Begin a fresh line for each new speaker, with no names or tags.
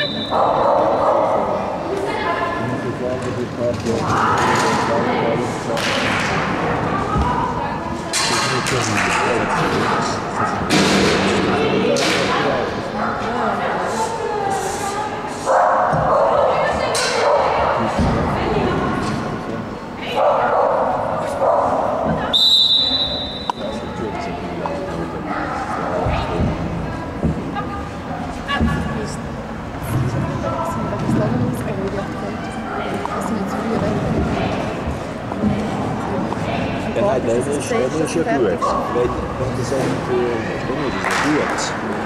Das ist ja gut. Wenn das irgendwie, dann ist es ja gut.